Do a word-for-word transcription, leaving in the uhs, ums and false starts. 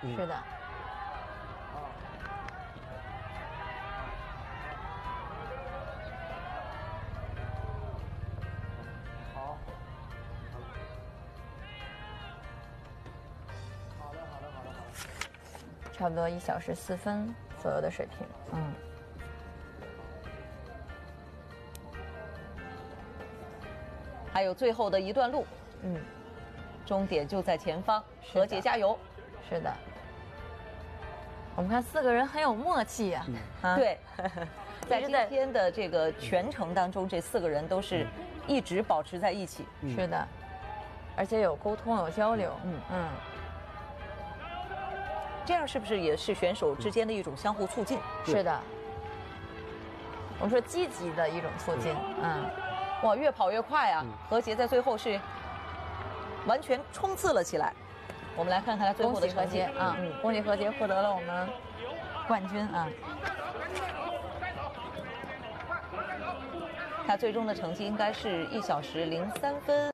嗯、 是的。 好。好的，好的，好的，好的。 差不多一小时四分左右的水平，嗯。 还有最后的一段路， 嗯， 终点就在前方，何洁加油！ 是的，我们看四个人很有默契呀、 啊，啊对，在今天的这个全程当中，这四个人都是一直保持在一起， 嗯、是的，而且有沟通有交流，嗯嗯， 这样是不是也是选手之间的一种相互促进？ 是的，我们说积极的一种促进，嗯。 哇，越跑越快啊！ 嗯、 何洁在最后是完全冲刺了起来。我们来看看她最后的成绩啊！嗯，恭喜何洁获得了我们冠军啊！ 她最终的成绩应该是一小时零三分。